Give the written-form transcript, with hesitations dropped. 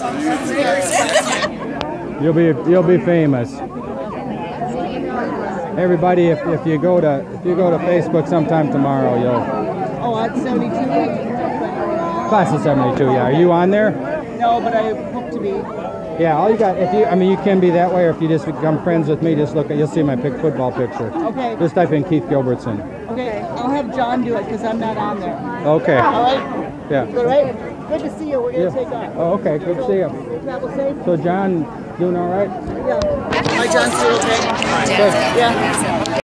You'll be famous. Everybody, if you go to Facebook sometime tomorrow, you'll. Oh, at 72. Class of 72. Yeah. Are you on there? No, but I hope to be. Yeah. All you got. You can be that way, or if you just become friends with me, just look. You'll see my football picture. Okay. Just type in Keith Gilbertson. Okay. I'll have John do it because I'm not on there. Okay. All right. Yeah. All right. Good to see you. We're gonna take off. Oh, okay. Good to see you. Travel safe. So John, doing all right? Yeah. Hi, John. Still okay? Good. Yeah.